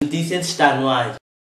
Notícias está no ar.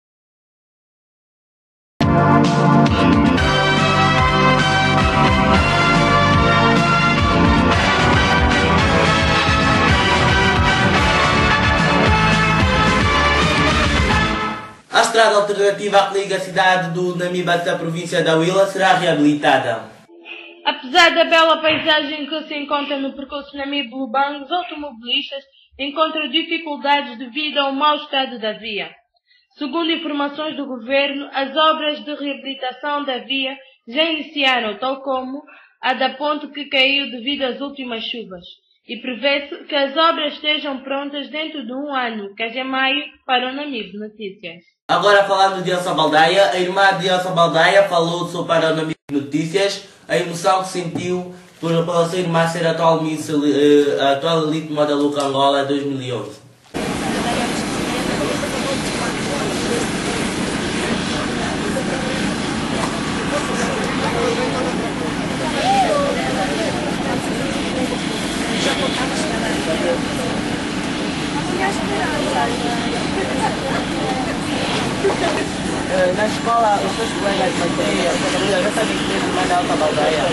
A estrada alternativa que liga a cidade do Namibe à província da Huila será reabilitada. Apesar da bela paisagem que se encontra no percurso Namibe-Lubang, os automobilistas encontram dificuldades devido ao mau estado da via. Segundo informações do governo, as obras de reabilitação da via já iniciaram, tal como a da ponte que caiu devido às últimas chuvas. E prevê-se que as obras estejam prontas dentro de um ano, que é maio, para o Namibe Notícias. Agora falando de Elsa Baldaia, a irmã de Elsa Baldaia falou para o Namibe Notícias a emoção que sentiu pela sua irmã ser a atual Elite Model Look Angola 2011. Na escola, os seus colegas de matéria, já sabem que teve mais Elsa Baldaia?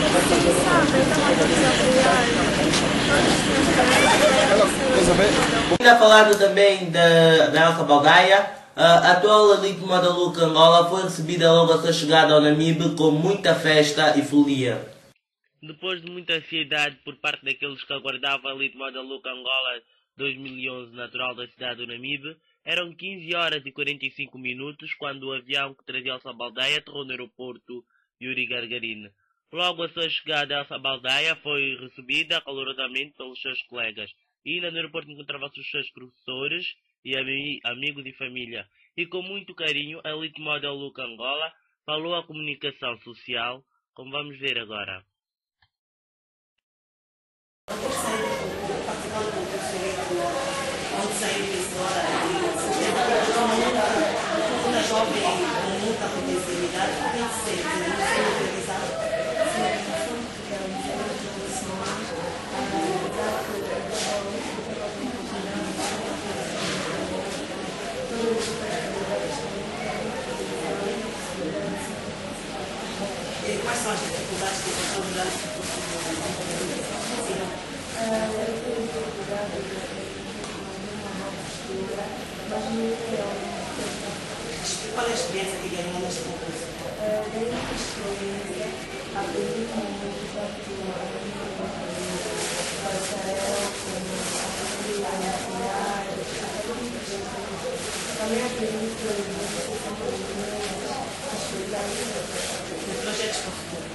Ainda falando também da Elsa Baldaia, a atual Elite Model Look Angola foi recebida logo à sua chegada ao Namibe com muita festa e folia. Depois de muita ansiedade por parte daqueles que aguardavam a Elite Model Look Angola 2011 natural da cidade do Namibe, eram 15 horas e 45 minutos quando o avião que trazia Elsa Baldaia aterrou no aeroporto Yuri Gagarin. Logo a sua chegada, Elsa Baldaia foi recebida calorosamente pelos seus colegas. E ainda no aeroporto encontravam-se os seus professores e amigos e família. E com muito carinho, a Elite Model Look Angola falou à comunicação social, como vamos ver agora. Quais são as dificuldades que estão durante o curso? Qual é a experiência que ganhou neste concurso? Ganhei uma experiência, aprendi muito, também aprendi Projetos para o futuro?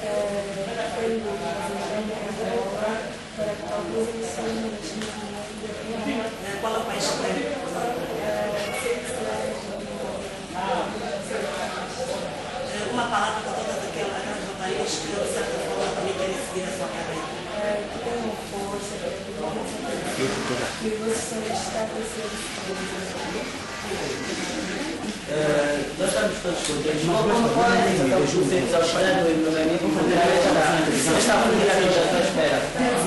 Qual é o país que tem? Uma palavra para todas aquelas raparigas que, de certa forma, também querem seguir a sua carreira. Que tem uma força, que você está precisando. Nós estamos todos contentes, mas como podem vocês ao esperar o meu amigo, está a fazer a sua espera.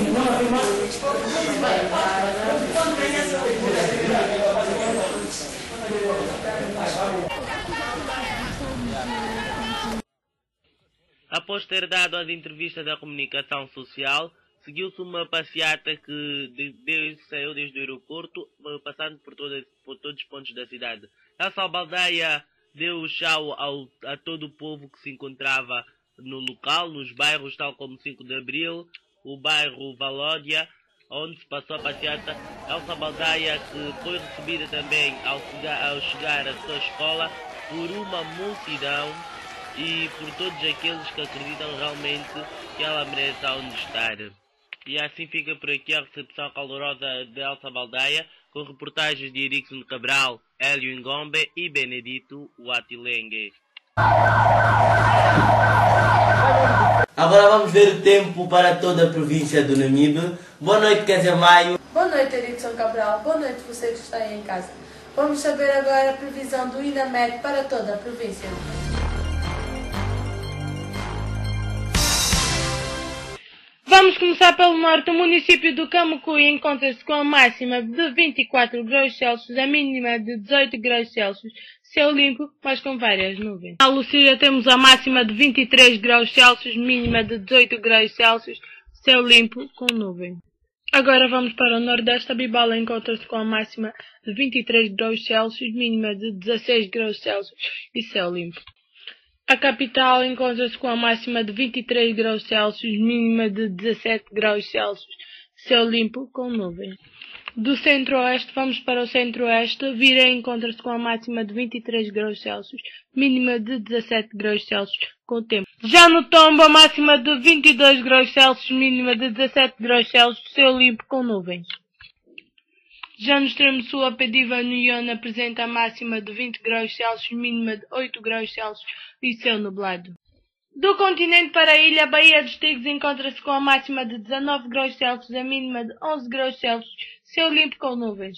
Após ter dado as entrevistas à comunicação social, seguiu-se uma passeata que saiu desde o aeroporto, passando por todos os pontos da cidade. Elsa Baldaia deu o tchau a todo o povo que se encontrava no local, nos bairros tal como 5 de Abril, o bairro Valódia, onde se passou a passeata. Elsa Baldaia, que foi recebida também ao chegar à sua escola por uma multidão e por todos aqueles que acreditam realmente que ela merece onde estar. E assim fica por aqui a recepção calorosa de Elsa Baldaia, com reportagens de Erickson Cabral, Hélio Ngombe e Benedito Watilenge. Agora vamos ver o tempo para toda a província do Namibe. Boa noite, Kézia Maio. Boa noite, Erickson Cabral. Boa noite, você que está aí em casa. Vamos saber agora a previsão do INAMED para toda a província. Vamos começar pelo norte. O município do Camucuí encontra-se com a máxima de 24 graus Celsius, a mínima de 18 graus Celsius. Céu limpo, mas com várias nuvens. Na Lucília temos a máxima de 23 graus Celsius, mínima de 18 graus Celsius. Céu limpo com nuvem. Agora vamos para o nordeste. A Bibala encontra-se com a máxima de 23 graus Celsius, mínima de 16 graus Celsius e céu limpo. A capital encontra-se com a máxima de 23 graus Celsius, mínima de 17 graus Celsius, céu limpo com nuvens. Do centro-oeste vamos para o centro-oeste. Viré encontra-se com a máxima de 23 graus Celsius, mínima de 17 graus Celsius com o tempo. Já no Tombo, a máxima de 22 graus Celsius, mínima de 17 graus Celsius, céu limpo com nuvens. Já no extremo sul, a Pediva no Ione apresenta a máxima de 20 graus Celsius, mínima de 8 graus Celsius e céu nublado. Do continente para a ilha, a Baía dos Tigres encontra-se com a máxima de 19 graus Celsius, a mínima de 11 graus Celsius, céu limpo com nuvens.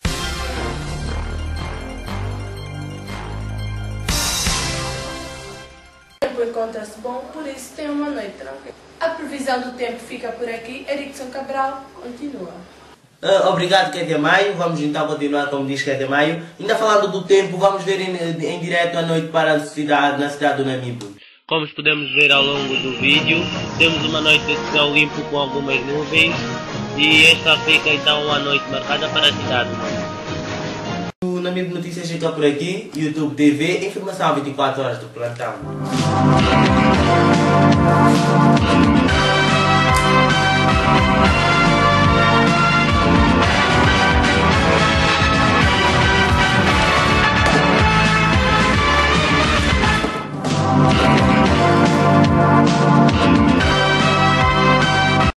O tempo encontra-se bom, por isso tem uma noite tranquila. A previsão do tempo fica por aqui. Erickson Cabral continua. Obrigado, Kétia Maio. Vamos então continuar, como diz Kétia Maio. Ainda falando do tempo, vamos ver em direto a noite para a cidade, na cidade do Namibe. Como podemos ver ao longo do vídeo, temos uma noite de céu limpo com algumas nuvens e esta fica então a noite marcada para a cidade. O Namibe Notícias fica por aqui. YouTube TV, informação 24 horas do plantão.